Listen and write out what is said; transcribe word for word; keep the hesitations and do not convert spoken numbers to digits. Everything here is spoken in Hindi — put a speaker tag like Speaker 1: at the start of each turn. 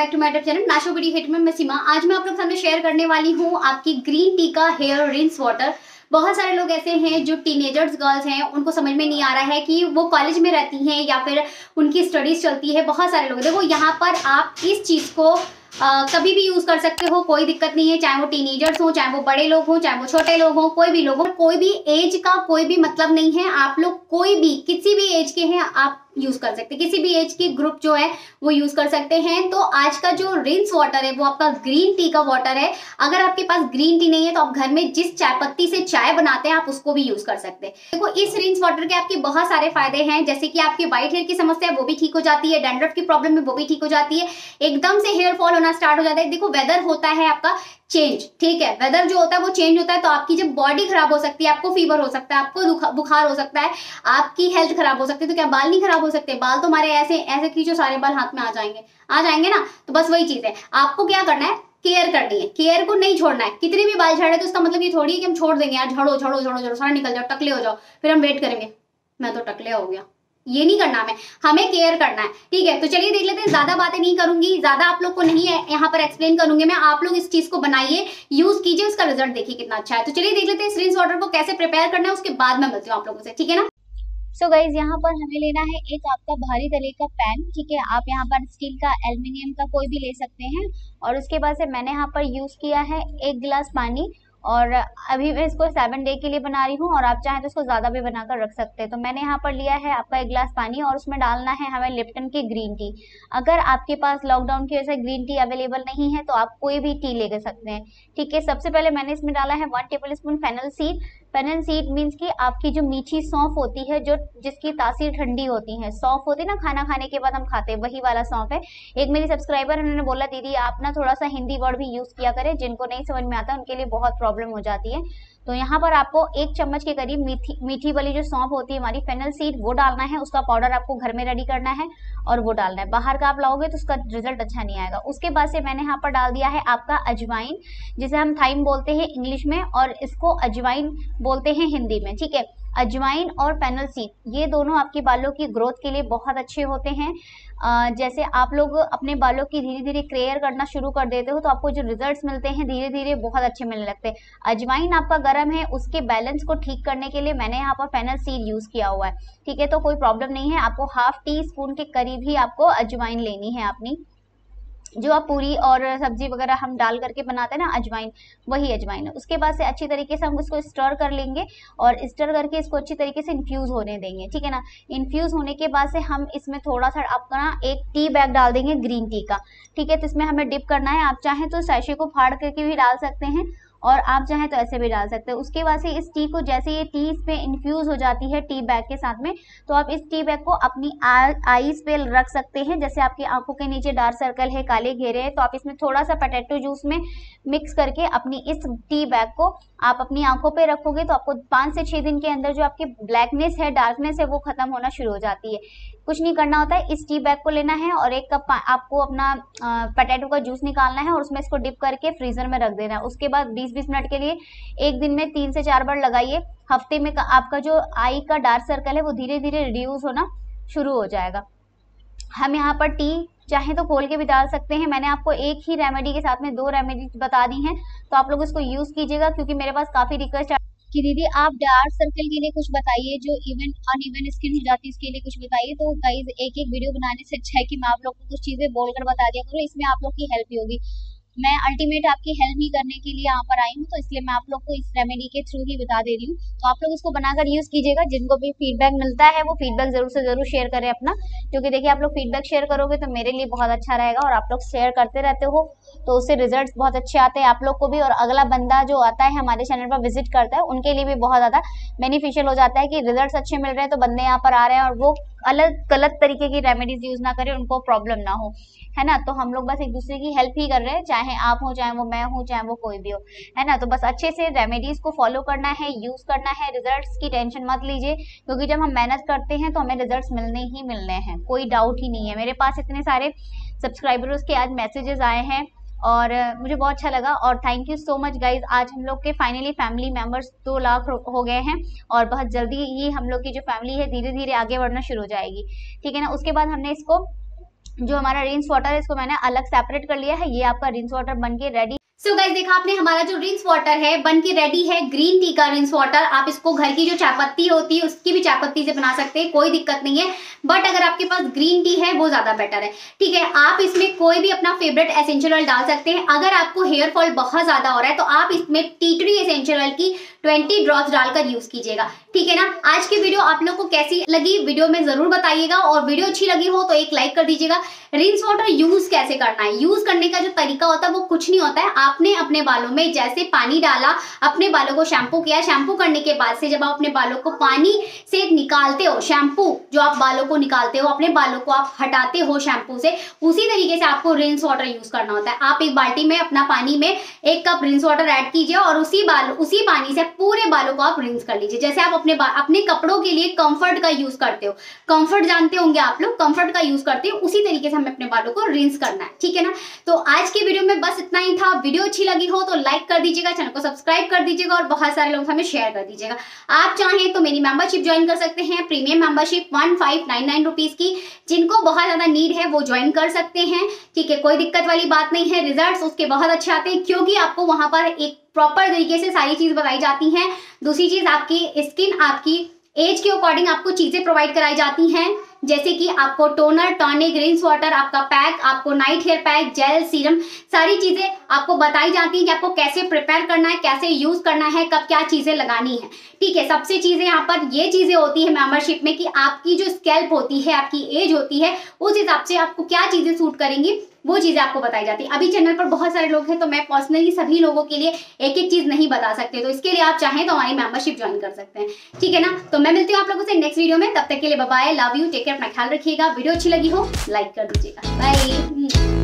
Speaker 1: Back to my YouTube channel नाशो ब्यूटी हिट में मैं सीमा। आज मैं आप लोग के सामने शेयर करने वाली हूँ आपकी ग्रीन टी का हेयर रिंस वाटर। बहुत सारे लोग ऐसे हैं जो टीनेजर्स गर्ल्स हैं, उनको समझ में नहीं आ रहा है कि वो कॉलेज में रहती हैं या फिर उनकी स्टडीज चलती है। बहुत सारे लोग देखो यहाँ पर आप इस चीज को आ, कभी भी यूज कर सकते हो, कोई दिक्कत नहीं है। चाहे वो टीनेजर्स हो, चाहे वो बड़े लोग हो, चाहे वो छोटे लोग हो, कोई भी लोग हो, कोई भी एज का कोई भी मतलब नहीं है। आप लोग कोई भी किसी भी एज के हैं आप यूज कर सकते हैं, किसी भी एज की ग्रुप जो है वो यूज कर सकते हैं। तो आज का जो रिंस वाटर है वो आपका ग्रीन टी का वाटर है। अगर आपके पास ग्रीन टी नहीं है तो आप घर में जिस चाय पत्ती से चाय बनाते हैं आप उसको भी यूज कर सकते हैं। देखो इस रिंस वाटर के आपके बहुत सारे फायदे हैं, जैसे कि आपके व्हाइट हेयर की समस्या है वो भी ठीक हो जाती है, डैंड्रफ की प्रॉब्लम है वो भी ठीक हो जाती है, एकदम से हेयर फॉल होना स्टार्ट हो जाता है। देखो वेदर होता है आपका चेंज, ठीक है, वेदर जो होता है वो चेंज होता है तो आपकी जब बॉडी खराब हो सकती है, आपको फीवर हो सकता है, आपको बुखार हो सकता है, आपकी हेल्थ खराब हो सकती है। तो क्या बाल नहीं खराब हो सकते? बाल तो हमारे ऐसे ऐसे खींचो सारे बाल हाथ में आ जाएंगे, आ जाएंगे ना। तो बस वही चीज है, आपको क्या करना है, केयर करनी है, केयर को नहीं छोड़ना है। कितने भी बाल झड़े तो उसका मतलब ये थोड़ी है कि हम छोड़ देंगे यार, झड़ो झड़ो झड़ो झड़ो सारा निकल जाओ, टकले हो जाओ, फिर हम वेट करेंगे मैं तो टकले हो गया। ये नहीं करना हमें, हमें केयर करना है, ठीक है। तो चलिए देख लेते हैं, ज्यादा बातें नहीं करूंगी, ज्यादा आप लोग को नहीं है यहाँ पर एक्सप्लेन करूंगी मैं। आप लोग इस चीज को बनाइए, यूज कीजिए, उसका रिजल्ट देखिए कितना अच्छा है। तो चलिए देख लेते हैं इस रिंस वाटर को कैसे प्रिपेयर करना है, उसके बाद मैं मिलती हूँ आप लोगों से, ठीक है ना।
Speaker 2: सो so गाइज यहाँ पर हमें लेना है एक आपका भारी तले का पैन, ठीक है। आप यहाँ पर स्टील का, एल्युमिनियम का कोई भी ले सकते हैं। और उसके बाद से मैंने यहाँ पर यूज किया है एक गिलास पानी, और अभी मैं इसको सेवन डे के लिए बना रही हूँ, और आप चाहें तो इसको ज्यादा भी बनाकर रख सकते हैं। तो मैंने यहाँ पर लिया है आपका एक गिलास पानी, और उसमें डालना है हमें लिप्टन की ग्रीन टी। अगर आपके पास लॉकडाउन की वजह से ग्रीन टी अवेलेबल नहीं है तो आप कोई भी टी ले सकते हैं, ठीक है। सबसे पहले मैंने इसमें डाला है one tablespoon fennel seed. Fennel seed means कि आपकी जो मीठी सौंफ होती है, जो जिसकी तासीर ठंडी होती है, सौंफ होती है ना, खाना खाने के बाद हम खाते हैं, वही वाला सौंफ है। एक मेरी सब्सक्राइबर उन्होंने बोला दीदी आप ना थोड़ा सा हिंदी वर्ड भी यूज किया करें, जिनको नहीं समझ में आता उनके लिए बहुत प्रॉब्लम हो जाती है। तो यहाँ पर आपको एक चम्मच के करीब मीठी मीठी वाली जो सौंफ होती है हमारी, फेनल सीड, वो डालना है। उसका पाउडर आपको घर में रेडी करना है और वो डालना है। बाहर का आप लाओगे तो उसका रिजल्ट अच्छा नहीं आएगा। उसके बाद से मैंने यहाँ पर डाल दिया है आपका अजवाइन, जिसे हम थाइम बोलते हैं इंग्लिश में, और इसको अजवाइन बोलते हैं हिंदी में, ठीक है। अजवाइन और फेनल सीड ये दोनों आपके बालों की ग्रोथ के लिए बहुत अच्छे होते हैं। आ, जैसे आप लोग अपने बालों की धीरे धीरे केयर करना शुरू कर देते हो तो आपको जो रिजल्ट्स मिलते हैं धीरे धीरे बहुत अच्छे मिलने लगते हैं। अजवाइन आपका गर्म है, उसके बैलेंस को ठीक करने के लिए मैंने यहाँ पर फेनल सीड यूज किया हुआ है, ठीक है। तो कोई प्रॉब्लम नहीं है, आपको हाफ टी स्पून के करीब ही आपको अजवाइन लेनी है अपनी, जो आप पूरी और सब्जी वगैरह हम डाल करके बनाते हैं ना, अजवाइन, वही अजवाइन है। उसके बाद से अच्छी तरीके से हम इसको स्टर कर लेंगे, और स्टर करके इसको अच्छी तरीके से इन्फ्यूज होने देंगे, ठीक है ना। इन्फ्यूज होने के बाद से हम इसमें थोड़ा सा अपना एक टी बैग डाल देंगे ग्रीन टी का, ठीक है। तो इसमें हमें डिप करना है। आप चाहें तो सैशे को फाड़ करके भी डाल सकते हैं, और आप चाहें तो ऐसे भी डाल सकते हैं। उसके बाद से इस टी को, जैसे ये टी इस पे इन्फ्यूज हो जाती है टी बैग के साथ में, तो आप इस टी बैग को अपनी आईज पे रख सकते हैं। जैसे आपकी आंखों के नीचे डार्क सर्कल है, काले घेरे हैं, तो आप इसमें थोड़ा सा पोटैटो जूस में मिक्स करके अपनी इस टी बैग को आप अपनी आंखों पे रखोगे तो आपको पाँच से छह दिन के अंदर जो आपकी ब्लैकनेस है, डार्कनेस है, वो खत्म होना शुरू हो जाती है। कुछ नहीं करना होता है, इस टी बैग को लेना है और एक कप आपको अपना पोटैटो का जूस निकालना है और उसमें इसको डिप करके फ्रीजर में रख देना है। उसके बाद बीस बीस मिनट के लिए एक दिन में तीन से चार बार लगाइए। हफ्ते में आपका जो आई का डार्क सर्कल है वो धीरे धीरे रिड्यूस होना शुरू हो जाएगा। हम यहाँ पर टी चाहे तो खोल के भी डाल सकते हैं। मैंने आपको एक ही रेमेडी के साथ में दो रेमेडी बता दी हैं, तो आप लोग इसको यूज कीजिएगा, क्योंकि मेरे पास काफी रिक्वेस्ट कि दीदी आप डार्क सर्कल के लिए कुछ बताइए, जो इवन अनइवन स्किन हो जाती है इसके लिए कुछ बताइए। तो गाइज एक एक वीडियो बनाने से अच्छा है कि मैं आप लोग को कुछ चीजें बोलकर बता दिया करूँ, इसमें आप लोग की हेल्प होगी। मैं अल्टीमेट आपकी हेल्प ही करने के लिए यहाँ पर आई हूँ, तो इसलिए मैं आप लोग को इस रेमेडी के थ्रू ही बता दे रही हूँ। तो आप लोग इसको बनाकर यूज कीजिएगा। जिनको भी फीडबैक मिलता है वो फीडबैक जरूर से जरूर शेयर करें अपना, क्योंकि देखिए आप लोग फीडबैक शेयर करोगे तो मेरे लिए बहुत अच्छा रहेगा, और आप लोग शेयर करते रहते हो तो उससे रिजल्ट्स बहुत अच्छे आते हैं आप लोग को भी, और अगला बंदा जो आता है हमारे चैनल पर विजिट करता है उनके लिए भी बहुत ज्यादा बेनिफिशियल हो जाता है कि रिजल्ट्स अच्छे मिल रहे हैं तो बंदे यहाँ पर आ रहे हैं और वो अलग गलत तरीके की रेमेडीज यूज ना करें, उनको प्रॉब्लम ना हो, है ना। तो हम लोग बस एक दूसरे की हेल्प ही कर रहे हैं, चाहे आप हो, चाहे वो मैं हूँ, चाहे वो कोई भी हो, है ना। तो बस अच्छे से रेमेडीज को फॉलो करना है, यूज करना है। रिजल्ट्स की टेंशन मत लीजिए, क्योंकि जब हम मेहनत करते हैं तो हमें रिजल्ट्स मिलने ही मिलने हैं, कोई डाउट ही नहीं है। मेरे पास इतने सारे सब्सक्राइबर्स के आज मैसेजेस आए हैं और मुझे बहुत अच्छा लगा, और thank you so much guys. आज हम लोग के फाइनली फैमिली मेंबर्स दो लाख हो गए हैं, और बहुत जल्दी ही हम लोग की जो फैमिली है धीरे धीरे आगे बढ़ना शुरू हो जाएगी, ठीक है ना। उसके बाद हमने इसको जो हमारा रिंस वाटर है इसको मैंने अलग सेपरेट कर लिया है। ये आपका रिंस वाटर बन के रेडी।
Speaker 1: सो so गाइस देखा आपने, हमारा जो रिंस वाटर है बन के रेडी है, ग्रीन टी का रिंस वाटर। आप इसको घर की जो चाय पत्ती होती है उसकी भी चाय पत्ती से बना सकते हैं, कोई दिक्कत नहीं है। बट अगर आपके पास ग्रीन टी है वो ज्यादा बेटर है, ठीक है। आप इसमें कोई भी अपना फेवरेट एसेंशियल ऑयल डाल सकते हैं। अगर आपको हेयर फॉल बहुत ज्यादा हो रहा है तो आप इसमें टी ट्री एसेंशियल ऑयल की ट्वेंटी ड्रॉप्स डालकर यूज कीजिएगा, ठीक है ना। आज की वीडियो आप लोग को कैसी लगी वीडियो में जरूर बताइएगा, और वीडियो अच्छी लगी हो तो एक लाइक कर दीजिएगा। रिंस वाटर यूज कैसे करना है, यूज करने का जो तरीका होता है वो कुछ नहीं होता है। आपने अपने बालों में जैसे पानी डाला, अपने बालों को शैम्पू किया, शैम्पू करने के बाद से जब आप अपने बालों को पानी से निकालते हो, शैम्पू जो आप बालों को निकालते हो, अपने बालों को आप हटाते हो शैम्पू से, उसी तरीके से आपको रिंस वाटर यूज करना होता है। आप एक बाल्टी में अपना पानी में एक कप रिंस वाटर ऐड कीजिए और उसी बाल उसी पानी से पूरे बालों को आप रिंस कर लीजिए। जैसे आप अपने अपने कपड़ों के लिए कंफर्ट का यूज करते हो, कंफर्ट जानते होंगे आप लोग, कंफर्ट का यूज करते हो, उसी तरीके से हमें अपने बालों को रिंस करना है, ठीक है ना। तो आज की वीडियो में बस इतना ही था। वीडियो अच्छी लगी हो तो लाइक कर दीजिएगा, चैनल को सब्सक्राइब कर दीजिएगा और बहुत सारे लोग हमें शेयर कर दीजिएगा। आप चाहें तो मेरी मेंबरशिप ज्वाइन कर सकते हैं, premium membership one five nine nine rupees की, जिनको बहुत ज्यादा नीड है वो ज्वाइन कर सकते हैं, ठीक है। कोई दिक्कत वाली बात नहीं है, रिजल्ट्स उसके बहुत अच्छे आते हैं, क्योंकि आपको वहां पर एक प्रॉपर तरीके से सारी चीज बताई जाती हैं। दूसरी चीज, आपकी स्किन आपकी एज के अकॉर्डिंग आपको चीजें प्रोवाइड कराई जाती हैं, जैसे कि आपको टोनर, टॉनिक, रिंस वाटर, आपका पैक, आपको night hair pack, gel, serum, सारी चीजें आपको बताई जाती हैं कि आपको कैसे प्रिपेयर करना है, कैसे यूज करना है, कब क्या चीजें लगानी है, ठीक है। सबसे चीजें यहाँ पर ये चीजें होती है मेंबरशिप में कि आपकी जो स्कैल्प होती है, आपकी एज होती है, उस हिसाब से आपको क्या चीजें सूट करेंगी वो चीजें आपको बताई जाती है। अभी चैनल पर बहुत सारे लोग हैं तो मैं पर्सनली सभी लोगों के लिए एक एक चीज नहीं बता सकते, तो इसके लिए आप चाहें तो हमारी मेंबरशिप ज्वाइन कर सकते हैं, ठीक है ना। तो मैं मिलती हूँ आप लोगों से नेक्स्ट वीडियो में, तब तक के लिए bye bye, love you, take care, अपना ख्याल रखिएगा। वीडियो अच्छी लगी हो लाइक कर दीजिएगा, बाय।